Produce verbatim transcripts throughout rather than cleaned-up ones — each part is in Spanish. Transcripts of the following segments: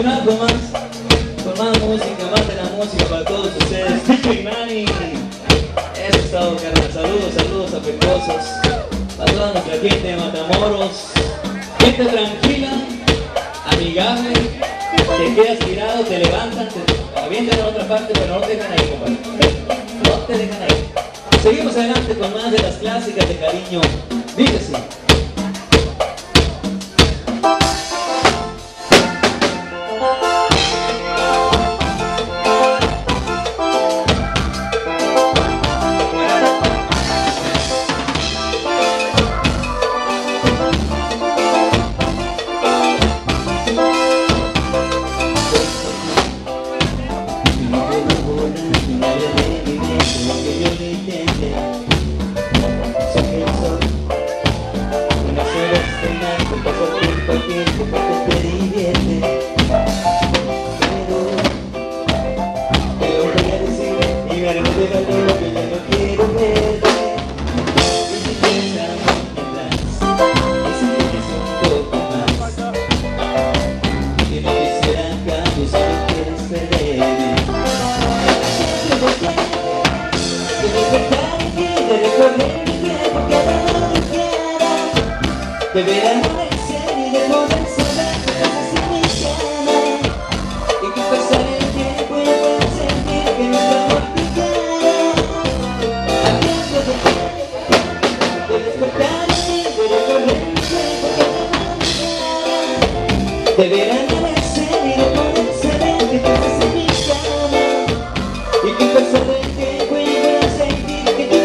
continuar con más, con más música, más de la música para todos ustedes. D J Manny, eso es todo, carnal. Saludos, saludos afectuosos a toda nuestra gente de Matamoros. Gente tranquila, amigable, te quedas tirado, te levantan, te avientan a otra parte, pero no te dejan ahí, compadre. No te dejan ahí. Seguimos adelante con más de las clásicas de cariño. Dice así. Deberán agradecer y de poder saber cosas sin mi llama. Y que pasar el tiempo y puedo sentir que nuestro amor picara. A tiempo de, de despertarme, de recorrer mi cuerpo cada mañana. Deberán agradecer y de poder saber que cosas sin mi llama. Y que pasar el tiempo y puedo sentir que tú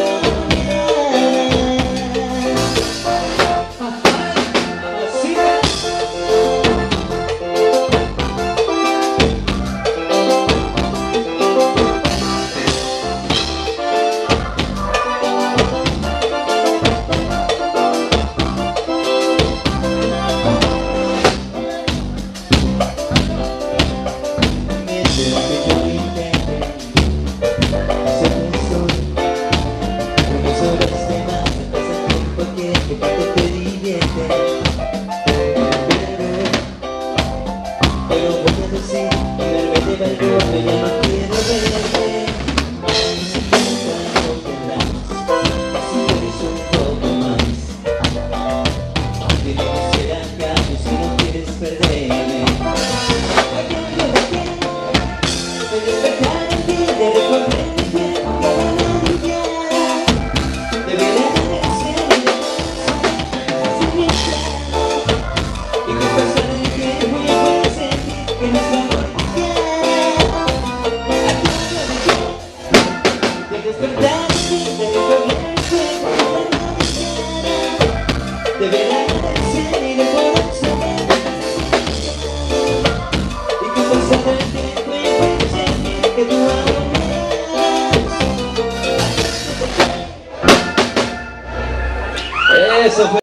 eso fue.